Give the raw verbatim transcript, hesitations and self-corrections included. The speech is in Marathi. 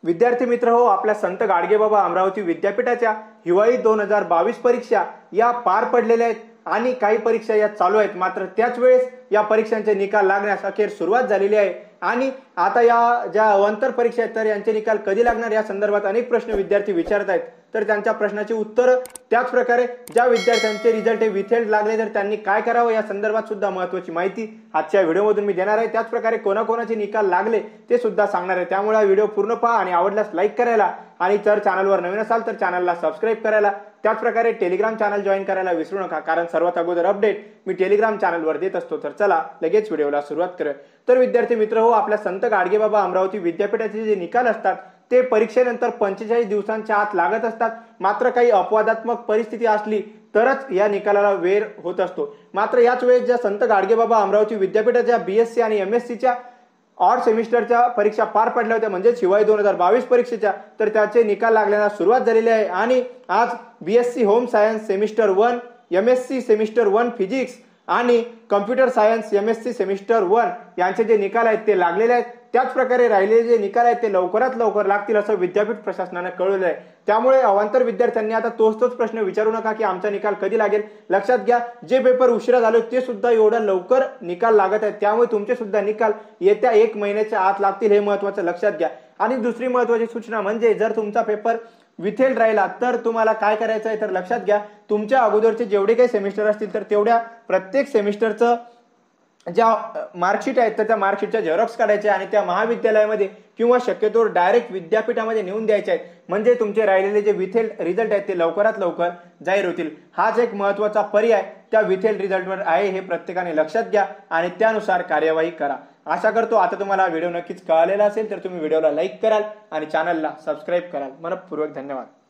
विद्यार्थी मित्र हो, आपल्या संत गाडगेबाबा अमरावती विद्यापीठाच्या हिवाळी दोन हजार बावीस परीक्षा या पार पडलेल्या आहेत आणि काही परीक्षा या चालू आहेत। मात्र त्याच वेळेस या परीक्षांचे निकाल लागण्यास अखेर सुरुवात झालेली आहे आणि आता या ज्या अवांतर परीक्षा आहेत तर यांचे निकाल कधी लागणार या संदर्भात अनेक प्रश्न विद्यार्थी विचारत आहेत। तर त्यांच्या प्रश्नाची उत्तर, त्याच प्रकारे ज्या विद्यार्थ्यांचे रिझल्ट हे विथेल्ड लागले तर त्यांनी काय करावं या संदर्भात सुद्धा महत्त्वाची माहिती आजच्या व्हिडिओमधून मी देणार आहे। त्याच प्रकारे कोणाकोणाचे निकाल लागले ते सुद्धा सांगणार आहे। त्यामुळे हा व्हिडिओ पूर्ण पहा आणि आवडल्यास लाईक करायला आणि जर चॅनलवर नवीन असाल तर चॅनलला सबस्क्राइब करायला, त्याच प्रकारे टेलिग्राम चॅनल जॉईन करायला विसरू नका, कारण सर्वात अगोदर अपडेट मी टेलिग्राम चॅनलवर देत असतो। तर चला लगेच व्हिडिओला सुरुवात करूया। तर विद्यार्थी मित्र हो, आपल्या संत गाडगेबाबा अमरावती विद्यापीठाचे जे निकाल असतात ते परीक्षेनंतर पंचेचाळीस दिवसांच्या आत लागत असतात। मात्र काही अपवादात्मक परिस्थिती असली तरच या निकालाला वेळ होत असतो। मात्र याच वेळेस ज्या संत गाडगेबाबा अमरावती विद्यापीठाच्या बीएससी आणि एमएससीच्या ऑड सेमिस्टरच्या परीक्षा पार पडल्या होत्या, म्हणजे हिवाळी दोन हजार बावीस परीक्षेच्या, तर त्याचे निकाल लागण्यास सुरुवात झालेली आहे आणि आज BSc home science semester one, MSc semester one physics आणि computer science MSc semester one यांचे जे निकाल आहेत ते लागलेले आहेत। त्याच प्रकारे राहिलेले जे निकाल आहेत ते लवकरात लवकर लागतील असं विद्यापीठ प्रशासनाने कळवलं आहे। त्यामुळे अवांतर विद्यार्थ्यांनी आता तोच तोच प्रश्न विचारू नका की आमचा निकाल कधी लागेल। लक्षात घ्या, जे पेपर उशिरा झाले ते सुद्धा एवढा लवकर निकाल लागत आहेत, त्यामुळे तुमचे सुद्धा निकाल येत्या एक महिन्याच्या आत लागतील, हे महत्त्वाचं लक्षात घ्या। आणि दुसरी महत्त्वाची सूचना म्हणजे जर तुमचा पेपर विथेल्ड राहिला तर तुम्हाला काय करायचं आहे, तर लक्षात घ्या, तुमच्या अगोदरचे जेवढे काही सेमिस्टर असतील तर तेवढ्या प्रत्येक सेमिस्टरचं ज्या मार्कशीट आहेत तर त्या मार्कशीटच्या झेरॉक्स काढायचे आणि त्या महाविद्यालयामध्ये किंवा शक्यतो डायरेक्ट विद्यापीठामध्ये नेऊन द्यायचे आहेत, म्हणजे तुमचे राहिलेले जे विथेल्ड रिझल्ट आहेत ते लवकरात लवकर जाहीर होतील। हाच एक महत्त्वाचा पर्याय त्या विथेल्ड रिझल्टवर आहे, हे प्रत्येकाने लक्षात घ्या आणि त्यानुसार कार्यवाही करा। आशा करतो आता तुम्हाला व्हिडिओ नक्कीच कळालेला असेल, तर तुम्ही व्हिडिओला लाईक कराल आणि चॅनलला सबस्क्राईब कराल। मनपूर्वक धन्यवाद।